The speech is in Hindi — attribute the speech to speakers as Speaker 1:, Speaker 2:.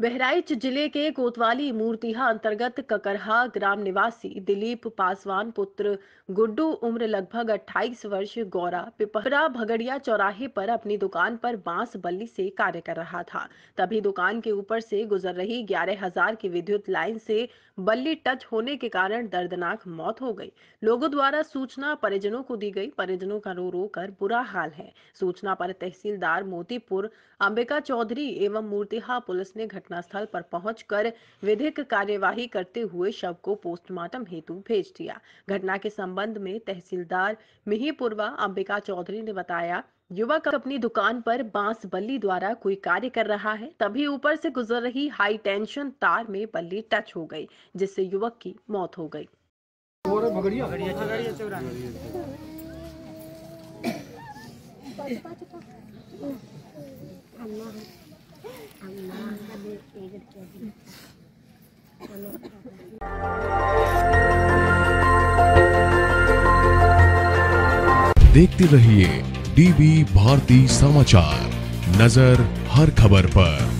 Speaker 1: बहराइच जिले के कोतवाली मूर्तिहा अंतर्गत ककरहा ग्राम निवासी दिलीप पासवान पुत्र गुड्डू उम्र लगभग 28 वर्ष गौरा पिपरा भगड़िया चौराहे पर अपनी दुकान पर बांस बल्ली से कार्य कर रहा था। तभी दुकान के ऊपर से गुजर रही 11,000 की विद्युत लाइन से बल्ली टच होने के कारण दर्दनाक मौत हो गई। लोगों द्वारा सूचना परिजनों को दी गई। परिजनों का रो रो कर बुरा हाल है। सूचना पर तहसीलदार मोतीपुर अंबिका चौधरी एवं मूर्तिहा पुलिस ने घटनास्थल पर पहुंचकर विधिक कार्यवाही करते हुए शव को पोस्टमार्टम हेतु भेज दिया। घटना के संबंध में तहसीलदार मिहीपुरवा अंबिका चौधरी ने बताया, युवक अपनी दुकान पर बांस बल्ली द्वारा कोई कार्य कर रहा है, तभी ऊपर से गुजर रही हाई टेंशन तार में बल्ली टच हो गई, जिससे युवक की मौत हो गई।
Speaker 2: देखते रहिए डीबी भारती समाचार, नजर हर खबर पर।